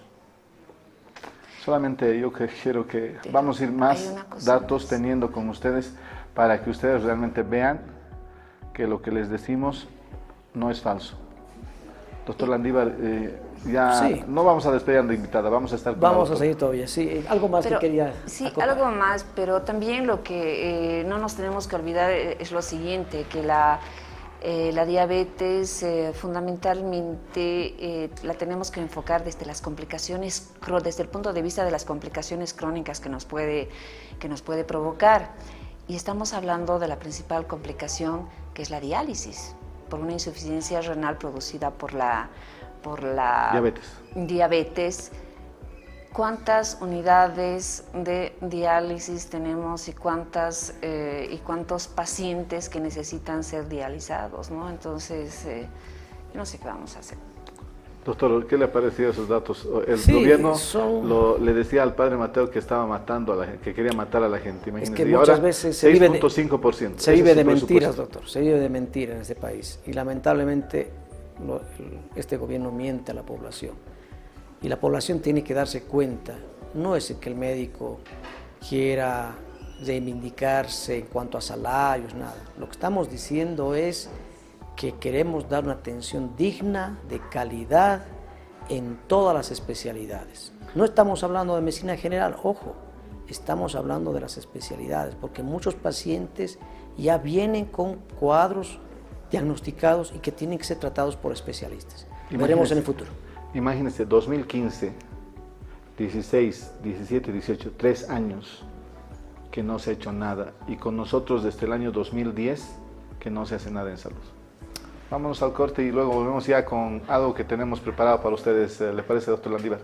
Solamente yo que quiero que vamos a ir más datos teniendo con ustedes para que ustedes realmente vean que lo que les decimos no es falso. Doctor Landívar, eh, ya sí. No vamos a despedir a la invitada, vamos a estar con Vamos a seguir todavía, sí. Algo más pero, que quería Sí, acotar. algo más, pero también lo que eh, no nos tenemos que olvidar es lo siguiente, que la, eh, la diabetes eh, fundamentalmente eh, la tenemos que enfocar desde las complicaciones, desde el punto de vista de las complicaciones crónicas que nos puede, que nos puede provocar. Y estamos hablando de la principal complicación, que es la diálisis, por una insuficiencia renal producida por la, por la diabetes. diabetes. ¿Cuántas unidades de diálisis tenemos y, cuántas, eh, y cuántos pacientes que necesitan ser dializados, ¿no? Entonces, eh, no sé qué vamos a hacer. Doctor, ¿qué le ha parecido esos datos? El sí, gobierno son... lo, le decía al padre Mateo que estaba matando a la gente, que quería matar a la gente. Imagínense. Es que y muchas ahora veces se vive de, cinco por ciento. se vive de presupuesto. mentiras, doctor. Se vive de mentiras en este país. Y lamentablemente lo, este gobierno miente a la población. Y la población tiene que darse cuenta. No es que el médico quiera reivindicarse en cuanto a salarios, nada. Lo que estamos diciendo es que queremos dar una atención digna, de calidad, en todas las especialidades. No estamos hablando de medicina general, ojo, estamos hablando de las especialidades, porque muchos pacientes ya vienen con cuadros diagnosticados y que tienen que ser tratados por especialistas. Veremos en el futuro. Imagínense, dos mil quince, dieciséis, diecisiete, dieciocho, tres años que no se ha hecho nada, y con nosotros desde el año dos mil diez que no se hace nada en salud. Vámonos al corte y luego volvemos ya con algo que tenemos preparado para ustedes. ¿Le parece, doctor Landívar?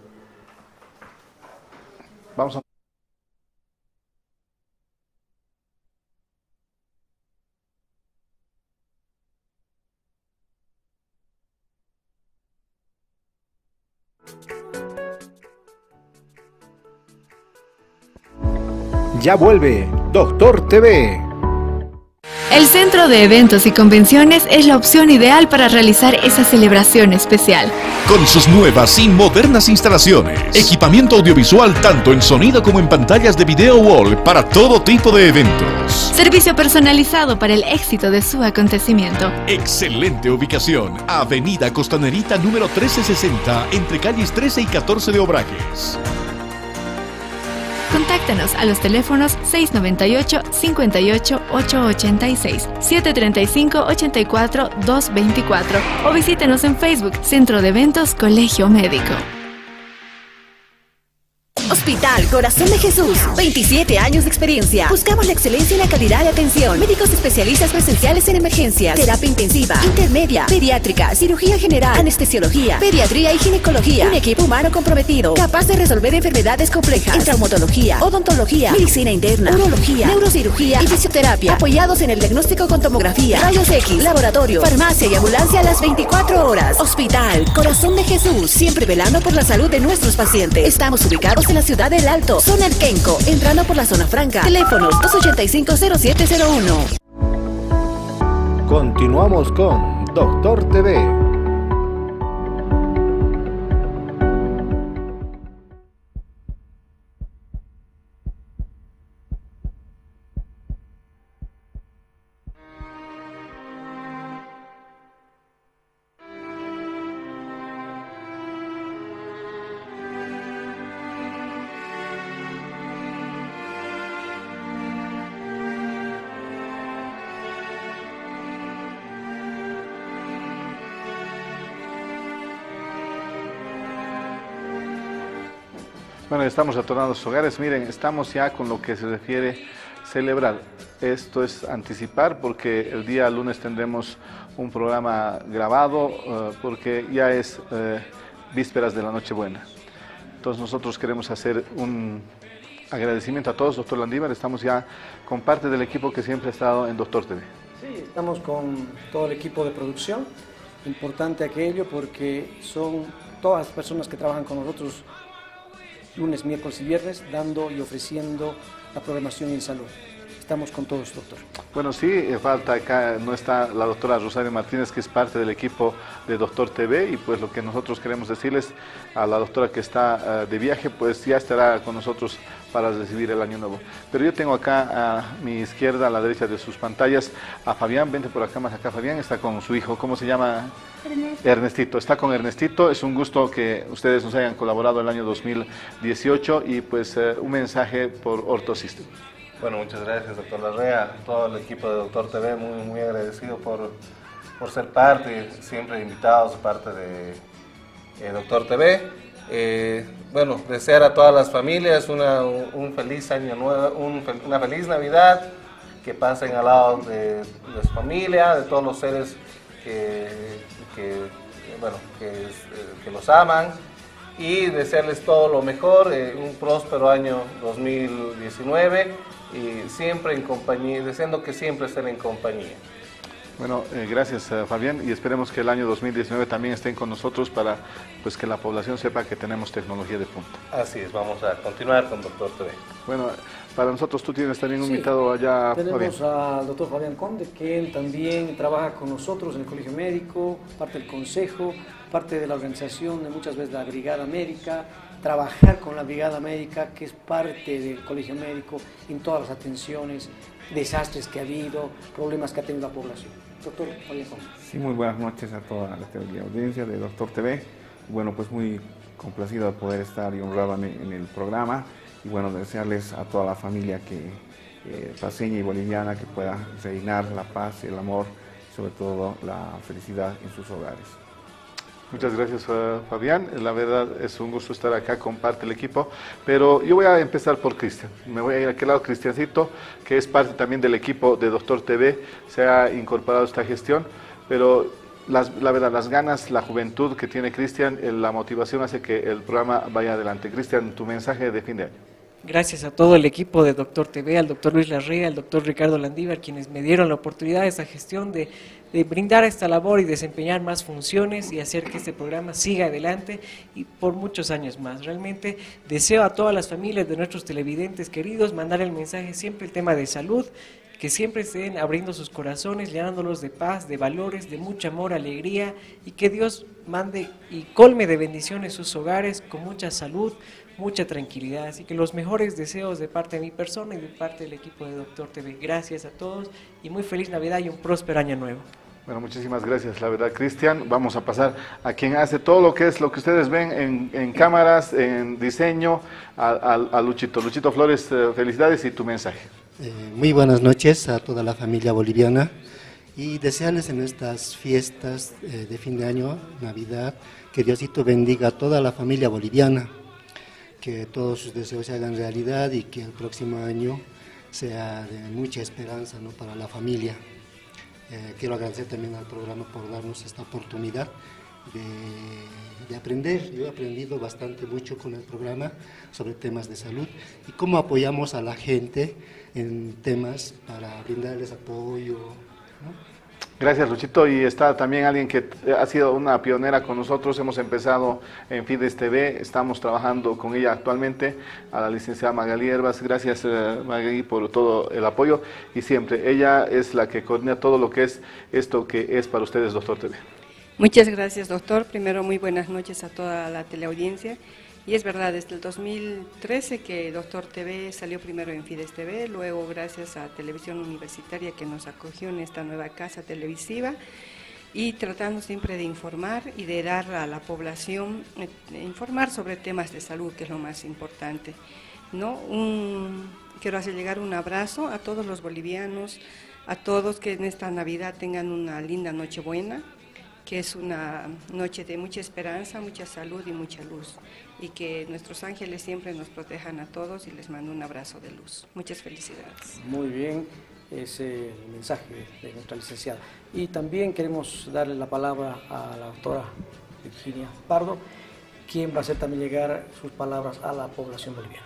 Vamos a... Ya vuelve Doctor T V. El Centro de Eventos y Convenciones es la opción ideal para realizar esa celebración especial. Con sus nuevas y modernas instalaciones, equipamiento audiovisual tanto en sonido como en pantallas de video wall para todo tipo de eventos. Servicio personalizado para el éxito de su acontecimiento. Excelente ubicación, Avenida Costanerita número trece sesenta, entre calles trece y catorce de Obrajes. Contáctanos a los teléfonos seis noventa y ocho, cincuenta y ocho, ochocientos ochenta y seis, siete treinta y cinco, ochenta y cuatro, doscientos veinticuatro o visítenos en Facebook, Centro de Eventos Colegio Médico. Hospital Corazón de Jesús, veintisiete años de experiencia. Buscamos la excelencia y la calidad de atención. Médicos especialistas presenciales en emergencias, terapia intensiva, intermedia, pediátrica, cirugía general, anestesiología, pediatría y ginecología. Un equipo humano comprometido, capaz de resolver enfermedades complejas en traumatología, odontología, medicina interna, urología, neurocirugía y fisioterapia. Apoyados en el diagnóstico con tomografía, rayos X, laboratorio, farmacia y ambulancia a las veinticuatro horas. Hospital Corazón de Jesús, siempre velando por la salud de nuestros pacientes. Estamos ubicados en la ciudad del Alto, zona El Quenco, entrando por la zona franca. Teléfonos dos ochenta y cinco, cero siete cero uno. Continuamos con Doctor T V. Bueno, estamos retornando a sus hogares. Miren, estamos ya con lo que se refiere celebrar. Esto es anticipar porque el día lunes tendremos un programa grabado uh, porque ya es uh, vísperas de la Nochebuena. Entonces nosotros queremos hacer un agradecimiento a todos, doctor Landívar. Estamos ya con parte del equipo que siempre ha estado en Doctor T V. Sí, estamos con todo el equipo de producción. Importante aquello porque son todas las personas que trabajan con nosotros lunes, miércoles y viernes, dando y ofreciendo la programación en salud. estamos con todos, doctor. Bueno, sí, eh, falta acá, no está la doctora Rosario Martínez, que es parte del equipo de Doctor T V, y pues lo que nosotros queremos decirles a la doctora que está uh, de viaje, pues ya estará con nosotros para recibir el año nuevo. Pero yo tengo acá a mi izquierda, a la derecha de sus pantallas, a Fabián. Vente por acá, más acá, Fabián, está con su hijo. ¿Cómo se llama? Ernesto. Ernestito, está con Ernestito. Es un gusto que ustedes nos hayan colaborado el año dos mil dieciocho y pues uh, un mensaje por Orthosystem. Bueno, muchas gracias, doctor Larrea, todo el equipo de Doctor T V, muy, muy agradecido por, por ser parte, siempre invitados, parte de eh, Doctor T V. Eh, bueno, desear a todas las familias una, un, un feliz año nuevo, un, una feliz Navidad, que pasen al lado de, de su familia, de todos los seres que, que, bueno, que, que los aman, y desearles todo lo mejor, eh, un próspero año dos mil diecinueve, y siempre en compañía, deseando que siempre estén en compañía. Bueno, eh, gracias uh, Fabián, y esperemos que el año dos mil diecinueve también estén con nosotros para pues que la población sepa que tenemos tecnología de punta. Así es, vamos a continuar con Doctor T V. Bueno, para nosotros tú tienes también un Sí, invitado allá, tenemos Fabián. al doctor Fabián Conde, que él también trabaja con nosotros en el Colegio Médico, parte del consejo, parte de la organización de muchas veces la Brigada Médica, trabajar con la Brigada Médica, que es parte del Colegio Médico en todas las atenciones, desastres que ha habido, problemas que ha tenido la población. Doctor Fabián Conde. Sí, muy buenas noches a toda la audiencia de Doctor T V. Bueno, pues muy complacido de poder estar y honrado en, en el programa, y bueno, desearles a toda la familia que eh, paseña y boliviana que pueda reinar la paz, el amor, sobre todo la felicidad en sus hogares. Muchas gracias, uh, Fabián. La verdad es un gusto estar acá con parte del equipo, pero yo voy a empezar por Cristian. Me voy a ir a aquel lado, Cristiancito, que es parte también del equipo de Doctor T V, se ha incorporado a esta gestión, pero las, la verdad, las ganas, la juventud que tiene Cristian, la motivación hace que el programa vaya adelante. Cristian, tu mensaje de fin de año. Gracias a todo el equipo de Doctor T V, al doctor Luis Larrea, al doctor Ricardo Landívar, quienes me dieron la oportunidad de esta gestión de, de brindar esta labor y desempeñar más funciones y hacer que este programa siga adelante y por muchos años más. Realmente deseo a todas las familias de nuestros televidentes queridos mandar el mensaje siempre el tema de salud, que siempre estén abriendo sus corazones, llenándolos de paz, de valores, de mucho amor, alegría, y que Dios mande y colme de bendiciones sus hogares con mucha salud, mucha tranquilidad. Así que los mejores deseos de parte de mi persona y de parte del equipo de Doctor T V. Gracias a todos y muy feliz Navidad y un próspero año nuevo. Bueno, muchísimas gracias, la verdad, Cristian. Vamos a pasar a quien hace todo lo que es lo que ustedes ven en, en cámaras, en diseño, a, a, a Luchito. Luchito Flores, eh, felicidades y tu mensaje. Eh, muy buenas noches a toda la familia boliviana y desearles en estas fiestas eh, de fin de año, Navidad, que Diosito bendiga a toda la familia boliviana, que todos sus deseos se hagan realidad y que el próximo año sea de mucha esperanza, ¿no?, para la familia. Eh, quiero agradecer también al programa por darnos esta oportunidad de, de aprender. Yo he aprendido bastante mucho con el programa sobre temas de salud y cómo apoyamos a la gente en temas para brindarles apoyo, ¿no? Gracias, Luchito, y está también alguien que ha sido una pionera con nosotros. Hemos empezado en Fides T V, estamos trabajando con ella actualmente, a la licenciada Magali Herbas. Gracias, eh, Magali, por todo el apoyo, y siempre ella es la que coordina todo lo que es esto que es para ustedes, Doctor T V. Muchas gracias, doctor. Primero, muy buenas noches a toda la teleaudiencia. Y es verdad, desde el dos mil trece que Doctor T V salió primero en Fides T V, luego gracias a Televisión Universitaria que nos acogió en esta nueva casa televisiva, y tratando siempre de informar y de dar a la población, eh, informar sobre temas de salud, que es lo más importante, ¿no? Un, quiero hacer llegar un abrazo a todos los bolivianos, a todos, que en esta Navidad tengan una linda Nochebuena, que es una noche de mucha esperanza, mucha salud y mucha luz, y que nuestros ángeles siempre nos protejan a todos, y les mando un abrazo de luz. Muchas felicidades. Muy bien, ese mensaje de nuestra licenciada. Y también queremos darle la palabra a la doctora Virginia Pardo, quien va a hacer también llegar sus palabras a la población boliviana.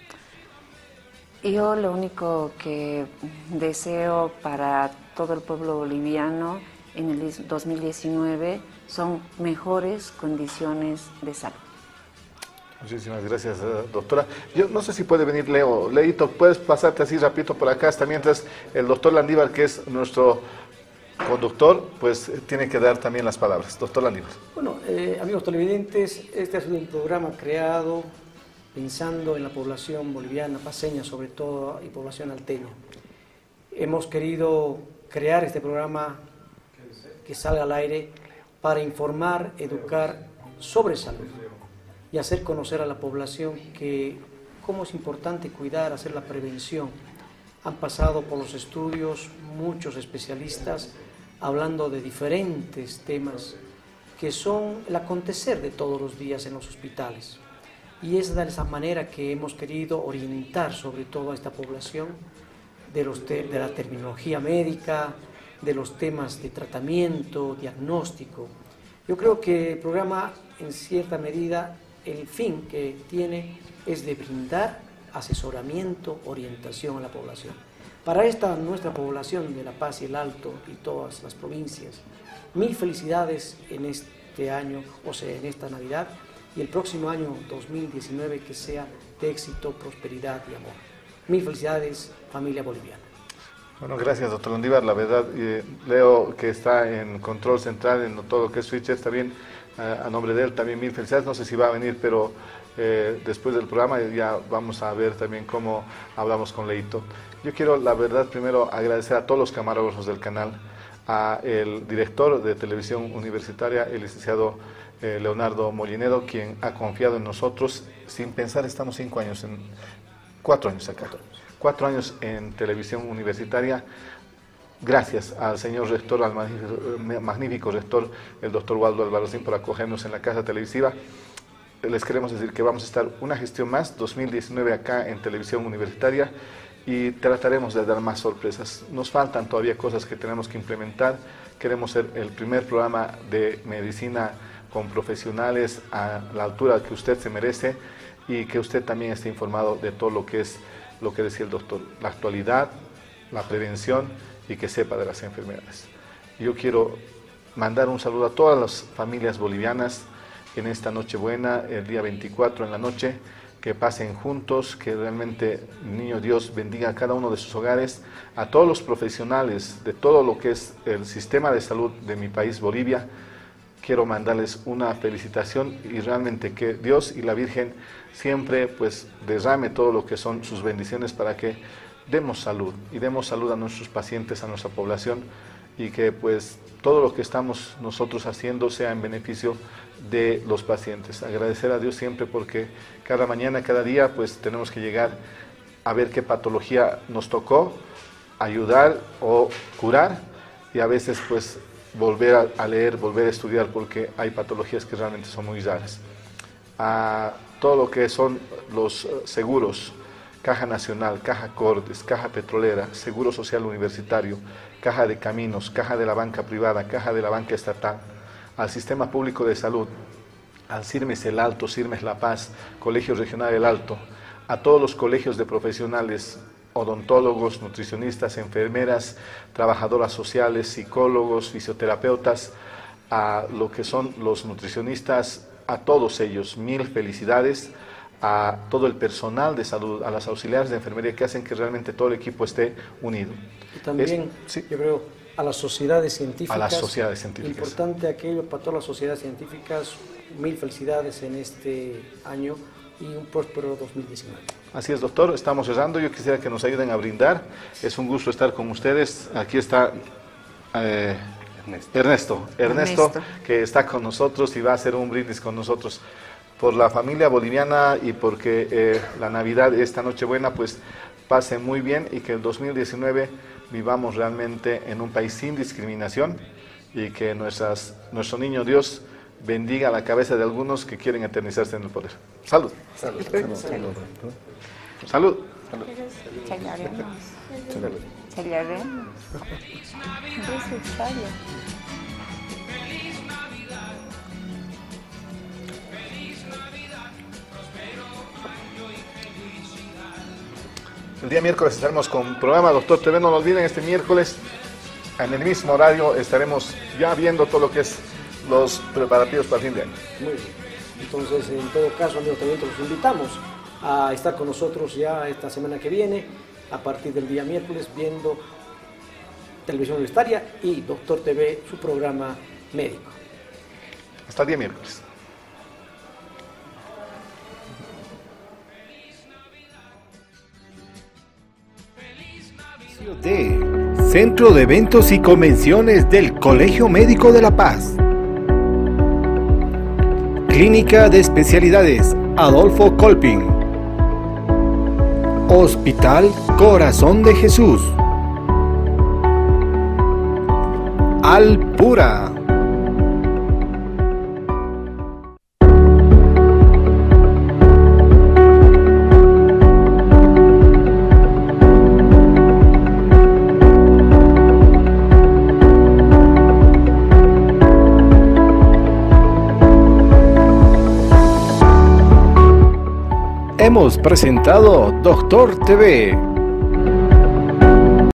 Yo lo único que deseo para todo el pueblo boliviano en el dos mil diecinueve son mejores condiciones de salud. Muchísimas gracias, doctora. Yo no sé si puede venir Leo. Leito, ¿puedes pasarte así rapidito por acá? Hasta mientras el doctor Landívar, que es nuestro conductor, pues tiene que dar también las palabras. Doctor Landívar. Bueno, eh, amigos televidentes, este es un programa creado pensando en la población boliviana, paseña sobre todo, y población alteña. Hemos querido crear este programa que salga al aire para informar, educar sobre salud y hacer conocer a la población que cómo es importante cuidar, hacer la prevención. Han pasado por los estudios muchos especialistas hablando de diferentes temas que son el acontecer de todos los días en los hospitales. Y es de esa manera que hemos querido orientar sobre todo a esta población de, los te de la terminología médica, de los temas de tratamiento, diagnóstico. Yo creo que el programa, en cierta medida, el fin que tiene es de brindar asesoramiento, orientación a la población. Para esta nuestra población de La Paz y el Alto y todas las provincias, mil felicidades en este año, o sea, en esta Navidad, y el próximo año dos mil diecinueve que sea de éxito, prosperidad y amor. Mil felicidades, familia boliviana. Bueno, gracias, doctor Landívar. La verdad, eh, Leo, que está en control central en todo lo que es switcher, también eh, a nombre de él también mil felicidades. No sé si va a venir, pero eh, después del programa ya vamos a ver también cómo hablamos con Leito. Yo quiero, la verdad, primero agradecer a todos los camarógrafos del canal, a el director de televisión universitaria, el licenciado eh, Leonardo Molinero, quien ha confiado en nosotros. Sin pensar, estamos cinco años, en cuatro años acá. Cuatro años en televisión universitaria, gracias al señor rector, al magnífico, magnífico rector, el doctor Waldo Albarracín, por acogernos en la casa televisiva. Les queremos decir que vamos a estar una gestión más, dos mil diecinueve acá en televisión universitaria, y trataremos de dar más sorpresas. Nos faltan todavía cosas que tenemos que implementar. Queremos ser el primer programa de medicina con profesionales a la altura que usted se merece y que usted también esté informado de todo lo que es lo que decía el doctor, la actualidad, la prevención y que sepa de las enfermedades. Yo quiero mandar un saludo a todas las familias bolivianas en esta Nochebuena, el día veinticuatro en la noche, que pasen juntos, que realmente Niño Dios bendiga a cada uno de sus hogares, a todos los profesionales de todo lo que es el sistema de salud de mi país, Bolivia. Quiero mandarles una felicitación y realmente que Dios y la Virgen siempre pues derrame todo lo que son sus bendiciones para que demos salud y demos salud a nuestros pacientes, a nuestra población y que pues todo lo que estamos nosotros haciendo sea en beneficio de los pacientes. Agradecer a Dios siempre porque cada mañana, cada día pues tenemos que llegar a ver qué patología nos tocó, ayudar o curar y a veces pues volver a, a leer, volver a estudiar porque hay patologías que realmente son muy raras. A todo lo que son los seguros, Caja Nacional, Caja Cordes, Caja Petrolera, Seguro Social Universitario, Caja de Caminos, Caja de la Banca Privada, Caja de la Banca Estatal, al Sistema Público de Salud, al CIRMES El Alto, CIRMES La Paz, Colegio Regional El Alto, a todos los colegios de profesionales, odontólogos, nutricionistas, enfermeras, trabajadoras sociales, psicólogos, fisioterapeutas, a lo que son los nutricionistas, a todos ellos, mil felicidades, a todo el personal de salud, a las auxiliares de enfermería que hacen que realmente todo el equipo esté unido. Y también, es, sí. yo creo, a las sociedades científicas. A las sociedades científicas. Importante aquello para todas las sociedades científicas, mil felicidades en este año y un próspero dos mil diecinueve. Así es, doctor, estamos cerrando. Yo quisiera que nos ayuden a brindar. Es un gusto estar con ustedes. Aquí está eh, Ernesto. Ernesto, Ernesto, Ernesto, que está con nosotros y va a hacer un brindis con nosotros por la familia boliviana y porque eh, la Navidad, esta Nochebuena, pues pase muy bien y que el dos mil diecinueve vivamos realmente en un país sin discriminación y que nuestras, nuestro niño Dios bendiga la cabeza de algunos que quieren eternizarse en el poder. Salud. Salud. Salud. Salud. Salud. Salud. Salud. El día miércoles estaremos con programa Doctor T V, no lo olviden, este miércoles en el mismo horario estaremos ya viendo todo lo que es los preparativos para el fin de año. Muy bien. Entonces, en todo caso, amigos televidentes, los invitamos a estar con nosotros ya esta semana que viene, a partir del día miércoles, viendo Televisión Universitaria y Doctor T V, su programa médico. Hasta el día miércoles. De Centro de Eventos y Convenciones del Colegio Médico de La Paz. Clínica de Especialidades Adolfo Colpin. Hospital Corazón de Jesús. Alpura. Hemos presentado Doctor T V.